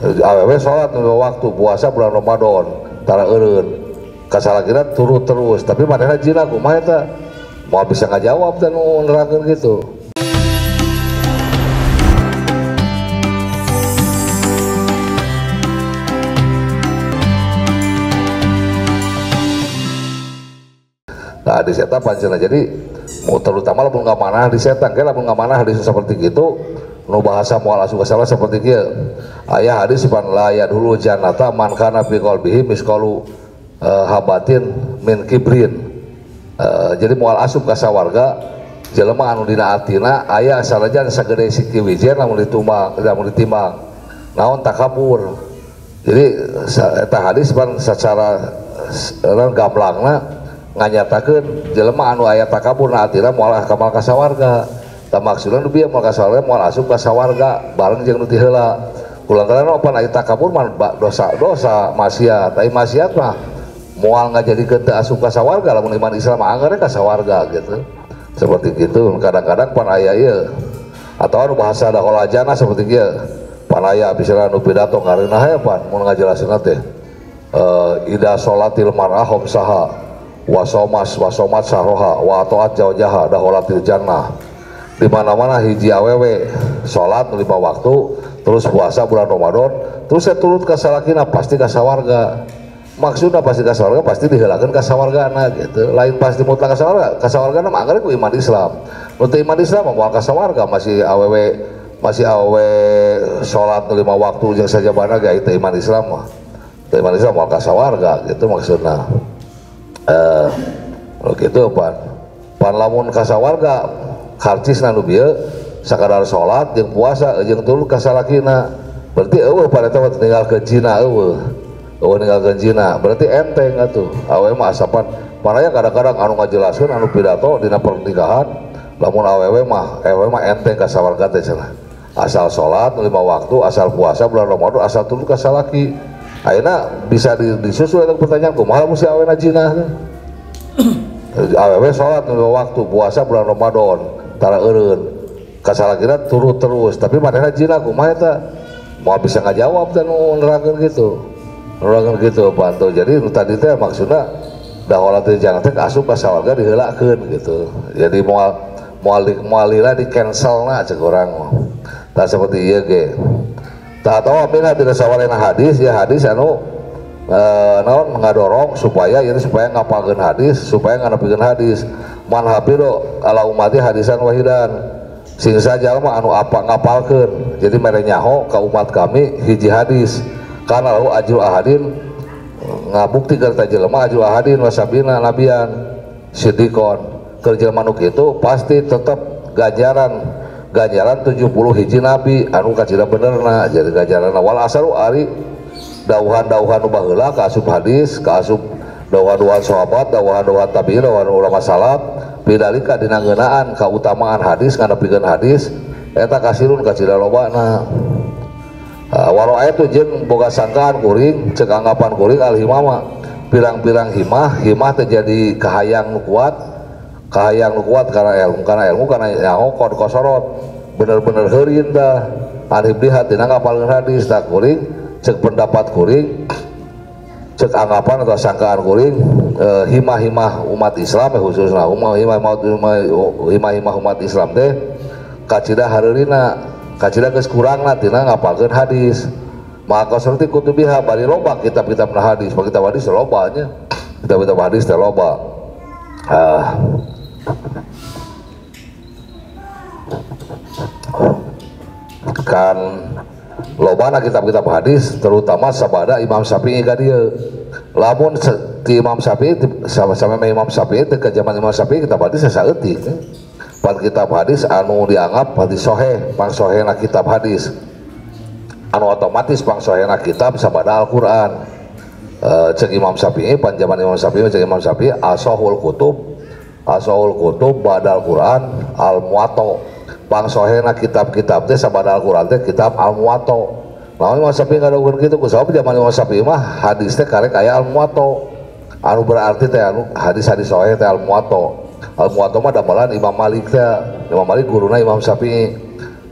awewe sholat waktu puasa bulan Ramadan tara eureun kasalakina turut terus tapi manehna jina kumaha eta mau bisa ngajawab dan nerangkeun gitu. Nah di setan pancena jadi terutama lamun ngamanah di setan ke lamun ngamanah hadis seperti gitu nu bahasa moal asup salah seperti kieu aya hadis pan la yadhulu jannata man kana fi qalbihi misqalu habatin min kibrin. Jadi moal asup ka sawarga jelema anu dina atina aya sanajan sagede siki wijen lamun ditimbang naon takabur. Jadi eta hadis pan secara gamblangna nganyatakeun jelema anu aya takabur na atina moal kamal ka sawarga. Tah maksudna nu bieu moal ka sawarga moal asup ka sawarga bareng jeung nu ti heula. Kulantaran pan aya takabur mah dosa maksiat. Ai maksiat mah moal ngajadikeun teu asup ka sawarga lamun iman Islam anggar ka sawarga gitu. Seperti gitu kadang-kadang pan aya ieu atau anu bahasa daholajana seperti kieu. Pan aya misalna nu pidato ngareunah ya pan mun ngajelaseun teh ida sholatil mar'ah homsaha wasomat saroha wa toat jaujaha daholatil jannah. Di mana-mana hiji awewe sholat 5 waktu terus puasa bulan Ramadan terus saya turut ka salakina pasti ka sawarga. Maksudna pasti ka sawarga pasti diheulakeun ka sawargana gitu. Lain pasti mutlak ka sawargana mah anggar ku iman Islam. Mun teu iman Islam mah moal ka sawarga masih awewe sholat 5 waktu jeung sajabana ge teu iman Islam mah. Teu iman Islam moal ka sawarga gitu maksudna. Gitu pan lamun kasawarga karcisna nu bieu sakadar salat jeung puasa jeung turut ka salakina berarti eueuh pareta ninggalkeun zina eueuh ninggalkeun zina berarti enteng atuh awewe mah asapan panaya kadang-kadang anu ngajelaskeun anu pidato dina pernikahan lamun awewe mah enteng ka sawarga teh cenah asal salat 5 waktu asal puasa bulan Ramadan asal turut ka salaki. Ayeuna bisa disusul eta pertanyaan kumaha mesti awena zina awewe sholat 5 waktu puasa bulan Ramadan tara eureun kasalakina turut terus tapi manehna zina kumaha eta mau bisa ngajawab dan nerangkeun gitu panto. Jadi tadi teh maksudna daholatil jannah teh asup ka sawarga diheulakeun gitu. Jadi moal lila di cancelna cek urang mah tah seperti ieu ge. Tah atawa mina dina sawarena hadis ya hadis anu naon ngadorong supaya ngapalkeun hadis supaya nganepikeun hadis man hafido ala umati hadisan wahidan sing saja mah anu apa ngapalkeun jadi mere nyaho ka umat kami hiji hadis kana lahu ajru ahadin ngabukti karta jelema ajru ahadin wasabina nabian siddiqon keur jelema nu kitu pasti tetep ganjaran 70 hiji nabi anu kacida benerna jadi ganjaranna wal asaru ari dauhan-dauhan nu baheula ka asup hadis ka asup dauhan-dauhan sahabat dauhan-dauhan tabi'in dauhan ulama salaf bidalika dina ngeunaan kautamaan hadis nganepikeun hadis eta kasirun kacida lobana. Walau aya tu jeung boga sangkaan kuring ceuk anggapan kuring al himama pirang-pirang himah teh jadi kahayang nu kuat karena ilmu kana nyaho kod kosorot bener-bener heureun dah arif lihat dina ngapalkeun hadis tak kuring cek pendapat kuring cek anggapan atau sangkaan kuring himah-himah umat Islam khususna himah-himah umat Islam teh kacida hareurina kacida geus kurangna tina ngapalkeun hadis maka seperti kutubiha bari loba kitab-kitab hadis kitab hadis loba nya kitab-kitab hadis teh loba kan lobana kitab-kitab hadis terutama sabada Imam Syafi'i ka dieu lamun ti Imam Syafi'i sama Imam Syafi'i teh ka zaman Imam Syafi'i kitab hadis saeutik pan kitab hadis anu dianggap hadis sahih pang sahihna kitab hadis anu otomatis pang sahihna kitab sabada Al-Qur'an cek Imam Syafi'i pan zaman Imam Syafi'i cek Imam Syafi'i asahul kutub badal Quran al-muwatta pang sahihna kitab-kitab teh sabada Al-Qur'an teh kitab al-muwatta. Namun Imam Syafi'i ngadogeun kitu ku sabab zaman Imam Syafi'i mah hadis teh karek aya al-muwatta anu berarti teh anu hadis-hadis sahih teh al-muwatta. Al-muwatta mah damelan Imam Malik teh. Imam Malik guruna Imam Syafi'i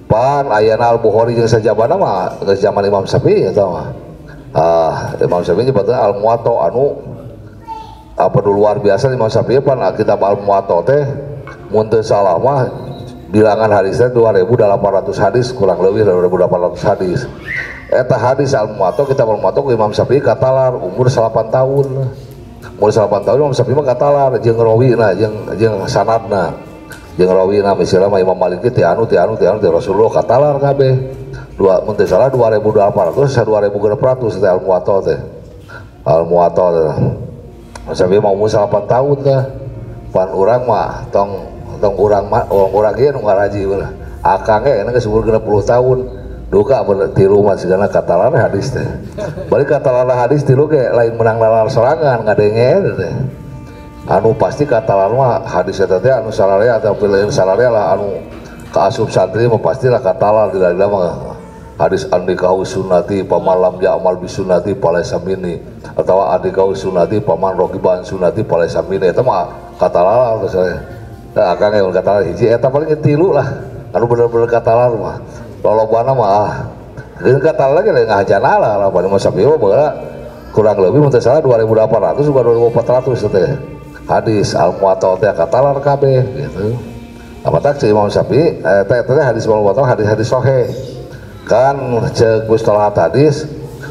pan ayana Al-Bukhari jeung sajabana mah geus zaman Imam Syafi'i eta mah. Imam Syafi'i nyebutna Al-Muwatta anu apa dulu luar biasa Imam Syafi'i pan kitab Al-Muwatta teh mun teu salah mah bilangan hadisnya 2.800 hadis kurang lebih 2.800 hadis. Eta hadis Al-Muwatta kitab Al-Muwatta Imam Syafi'i katalar umur 8 tahun. Umur 8 tahun Imam Syafi'i mah katalar jeung rawina jeung sanadna. Jeung rawina misalnya Imam Malik ti anu ti Rasulullah katalar kabeh. Mun teu salah 2.800 sa 2.600 teh Al-Muwatta teh. Al-Muwatta teh. Imam Syafi'i mah umur 8 tahun teh. Pan urang mah tong urang ieu nu ngaraji beunah. Akang ge geus umur 60 tahun. Duka tilu mah sigana katalar hadis teh. Balik katalar hadis tilu ge lain menang lalar sorangan ngadenge teh. Anu pasti katalar mah hadis eta teh anu salarea atau pilihan salarea lah anu kaasup santri mah pastilah katalar tidak mah hadis andikahu sunnati pamalam ya'mal bisunnati palaisa minni atau andikahu sunnati paman rokiban sunnati palaisa minni eta mah katalar misalnya. Nah, akang yang katalar hiji eta paling tilu lah anu bener-bener katalar mah lolobana mah geus katalar ge ngahajana lah bani Imam Syafi'i mah kurang lebih mun teu salah 2.800 juga 2.400 teh hadis Al-Muwatta teh katalar kabeh gitu. Apa tak Imam Syafi'i teh hadis Al-Muwatta hadis sahih kan ceuk mustalahat hadis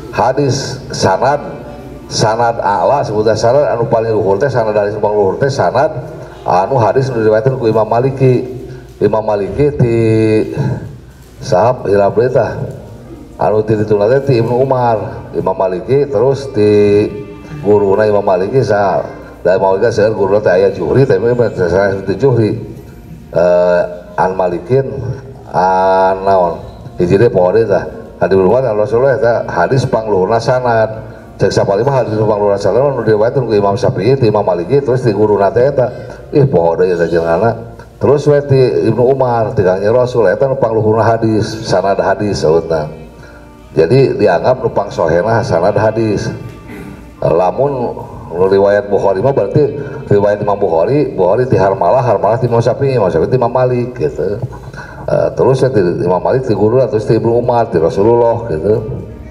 sanad a'la sebutna sanad anu paling luhur teh sanad dari paling luhur teh sanad anu hadis nu diriwayatkeun ku Imam Maliki ti sahab hilap berita anu ti dituna teh ti Ibnu Umar Imam Maliki terus ti guruna Imam Maliki sa da maulika seueur guruna teh aya Juhri teh saha ti Juhri an Malikin an naon hiji teh poho teh hadis Umar Rasulullah eta hadis pangluhurna sanad cek sapalima hadis pangluhurna sanad nu diriwayatkeun ku Imam Syafi'i ti Imam Maliki terus ti guruna teh eta poho deui eta jenenganna terus we ti Ibnu Umar ti Kangjeng Rasul eta nu pangluhurna hadis sanad hadis sautna jadi dianggap nu pang sahihna sanad hadis lamun riwayat Bukhari mah berarti riwayat Imam Bukhari ti Harmalah ti Imam Syafi'i ti Imam Malik gitu terus ti Imam Malik ti guru terus ti Ibnu Umar ti Rasulullah gitu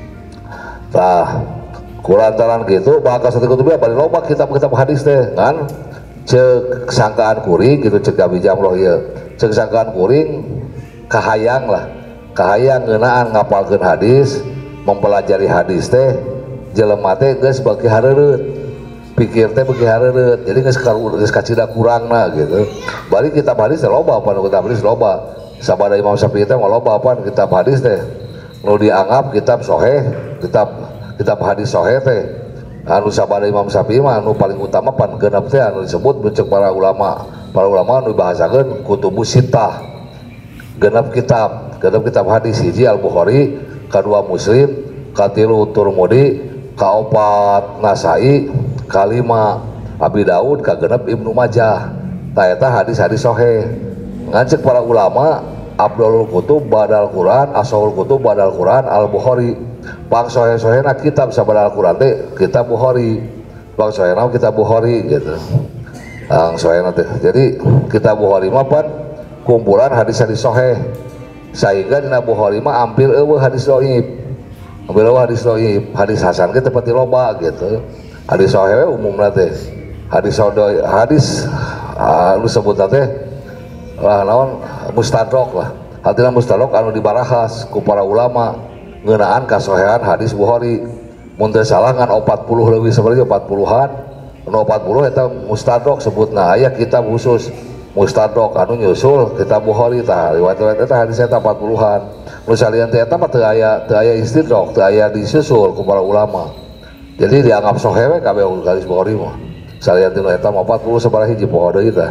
tah kulantaran gitu bahkan satu kutubnya bari loba kitab-kitab hadis teh kan cek sangkaan kuring gitu cek Abi Jamroh ieu cek sangkaan kuring kahayang ngeunaan ngapalkeun hadis mempelajari hadis teh jelema teh geus beuki hareureut pikir teh beuki hareureut jadi geus kacida kurangna gitu bari kitab hadis teh loba apa kitab hadis loba sabada Imam Syafi'i teh mah loba apa kitab hadis teh nu dianggap kitab sahih kitab hadis sahih teh anu sabada Imam Syafi'i mah anu paling utama pan genep teh anu disebut bencek para ulama anu dibahasakeun kutubus sittah genep kitab hadis hiji Al-Bukhari kadua Muslim katilu Turmudi kaopat Nasai kalima Abi Daud kagenep Ibnu Majah tah eta hadis-hadis sahih ngancek para ulama Abdul Kutub badal Quran Ashahul Kutub badal Quran Al-Bukhari pang sahih-sahihna kitab sabada Al-Quran teh kitab Bukhari pang sahihna kitab Bukhari gitu ang sahihna teh jadi kitab Bukhari mah pan kumpulan hadis-hadis sahih sehingga dina Bukhari mah hampir eueuh hadis dhaif hadis hasan ge teh pati loba gitu hadis sahih umumna teh hadis anu sebutna teh naon mustadrak lah artinya mustadrak anu dibarahas ku para ulama ngeunaan kasahihan hadis Bukhari mun teu salah ngan 40 leuwih sabaraha 40-an nu 40 eta mustadrak sebutna aya kitab khusus mustadrak anu nyusul kitab Bukhari tah riwayat eta hadis eta 40-an nu salian teh eta mah teu aya istidrak teu aya disusul ku para ulama jadi dianggap sahih we kabeh hadis Bukhari mah salian teh eta mah 40 sabaraha hiji poho deui tah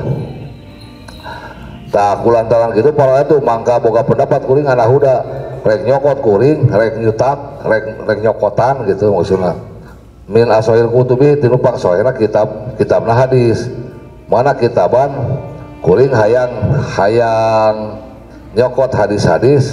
tah kulantaran kitu para itu mangka boga pendapat kuring ana huda rek nyokot kuring rek nyutak rek nyokotan gitu maksudna min asahil kutubi tinu pang sahihna kitabna hadis mana kitaban kuring hayang nyokot hadis-hadis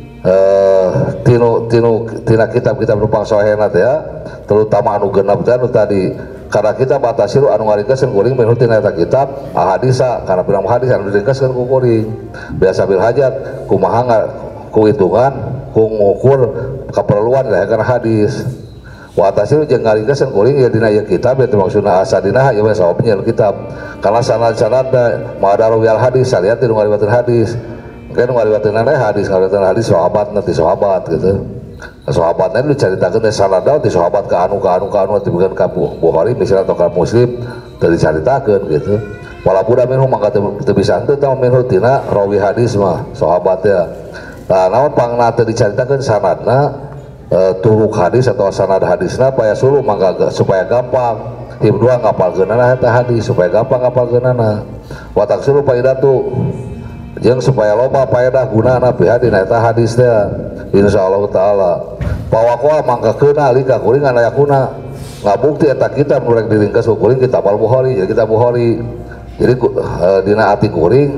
tina kitab-kitab nu pang sahihna teh terutama anu genep teh anu tadi karena kita batasiru anu ngaringkeskeun kuring menu tina eta kitab ahadisa karena pirang hadis anu diringkeskeun ku kuring biasa bil hajat kumaha ku hitungan ku ngukur keperluan lah karena hadis wa atasil jeung ngaringkeun kuring ya dina ieu kitab eta maksudna asadina ya we sawab nyeun kitab karena sanad-sanadna ma'adarawiyal hadis salian ti nu ngariwayatkeun hadis kan ngariwayatkeun hadis ngariwayatkeun hadis sahabat nanti sahabat gitu sahabatnya itu diceritakan dari sanadna di sahabat ke anu diberikan ke Bukhari misalnya atau ke Muslim dari diceritakan gitu walaupun minhum maka teu bisa henteu tah minhum tina rawi hadis mah sahabatnya nah naon pangna teu diceritakan sanadna turuk hadis atau sanad hadisna supaya suruh mangga supaya gampang hibdua ngapalkeunana eta hadis supaya gampang ngapalkeunana wa taksuru faidatu jeung supaya loba faedah gunana fi hadis eta hadis teh insyaallah taala pawakoa mangga keuna lika kuring anu yakuna ngabukti eta kitab nu rek diringkes ku kuring kitab Al-Bukhari jadi kitab Bukhari jadi dina ati kuring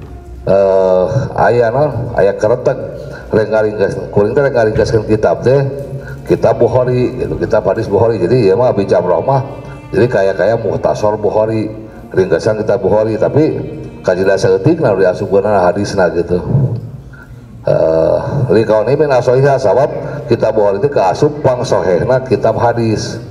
aya naon aya keretek rek ngaringkes kuring teh rek ngaringkeskeun kitab teh kitab Bukhari gitu kitab hadis Bukhari jadi ieu mah bicam mah jadi kaya mukhtasar Bukhari ringkesan kitab Bukhari tapi kajida saeutik na diasupkeunana hadisna gitu li kauni min asohiha sabab kitab Bukhari teh kaasup pang sahihna kitab hadis